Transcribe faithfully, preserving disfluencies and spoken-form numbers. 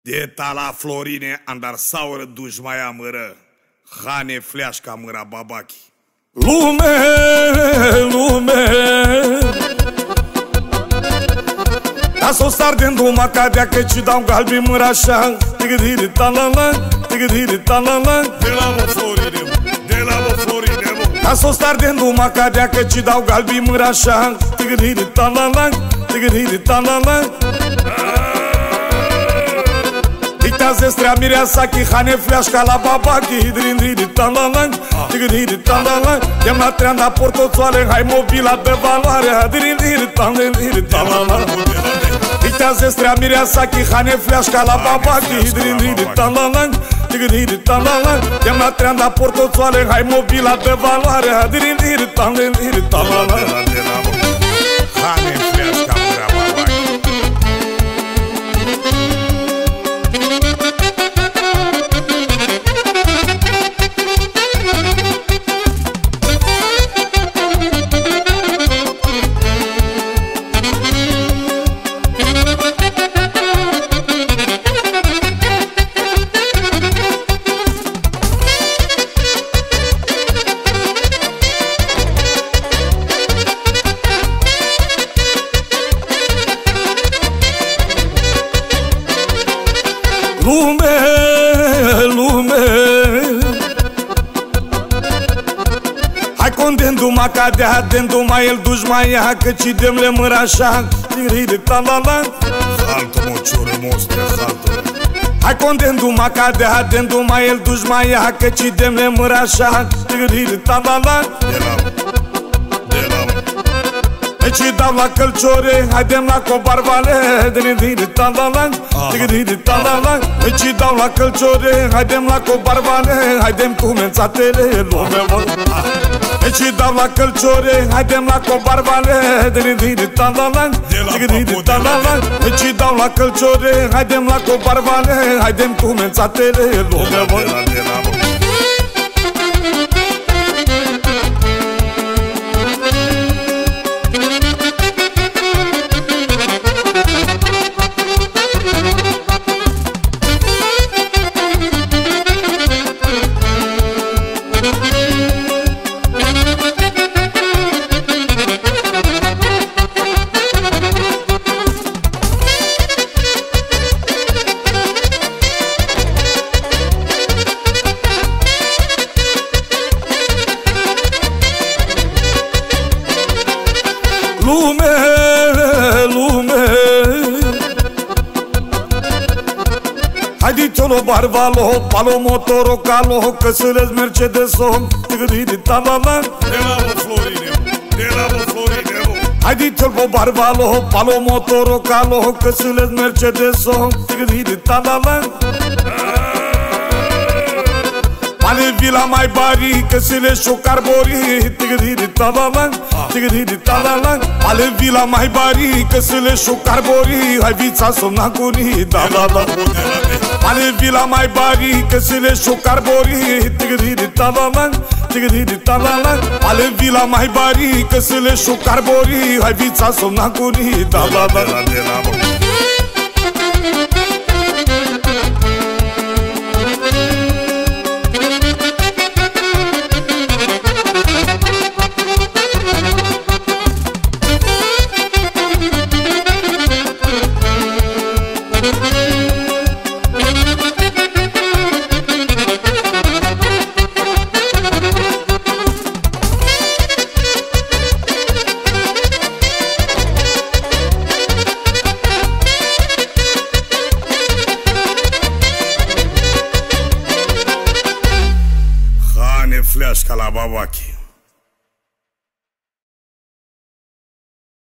Deta la Florine andar saură duși mai amără, Hane fleașca mâra babachi. Lume, lume, ca s-o star din duma cadea, că ci dau galbi mâra așa. Tigădiri talala, tigădiri talala, de la mă Florine, de la mă Florine, mă. Ca s-o star din duma cadea, că ci dau galbi mâra așa. Tigădiri talala, tigădiri talala. Dictează strea mireasa chi Hane fleașca la babachi. Drin-drin talala, tigădiri talala. Chem la treanda portoțoale, hai mobila de valoare. Drin-drin talala. Dictează strea mireasa chi Hane fleașca la babachi. Drin-drin talala, tigădiri talala. Chem la treanda portoțoale, hai mobila de valoare. Drin-drin talala. Hane fleașca mâra babachi. Lume, lume, hai condenu-ma cadea, dendu-ma el duși-ma ea, că ci dem-le mâra așa. Tigădiri talala, Haltă mocioră mostre, haltă. hai condenu-ma cadea, dendu-ma el duși-ma ea, că ci dem-le mâra așa. Tigădiri talala, De la mă, de la mă. deci dau la călciore, haidem la cobarvale. Tigădiri talala, tigădiri talala. Deci dau la călciore, haidem la cobarvale. Haidem cu mențatele, lume mă. Deci dau la călciore, haidem la cobarvale. Tigădiri talala, tigădiri talala. Deci dau la călciore, haidem la cobarvale. Haidem cu mențatele, lume mă. De la, de la mă. Lume, lume, haiditolo barvalo, palo motoro calo, căsălesc Mercedes-o. Tigădiri talala, De la mă Florine, de la mă Florine, mă. haiditolo barvalo, palo motoro calo, căsălesc Mercedes-o. Tigădiri talala, ale vila mai bari, căsile și-o carbori. Tigădiri talala, tigădiri talala. Ale vila mai bari, căsile și-o carbori. Hai vița somna curi, da da da. Ale vila mai bari, căsile și-o carbori. Tigădiri talala, tigădiri talala. Ale vila mai bari, căsile și-o carbori. Hai vița somna curi, da da da. De la, de la mă. Hane fleașca la babachi.